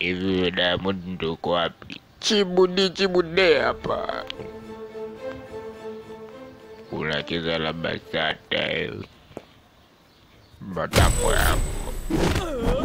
Hivi Diamond ndo uko wapi? Chibude hapa. Unacheza la basata hivi. Matako yako.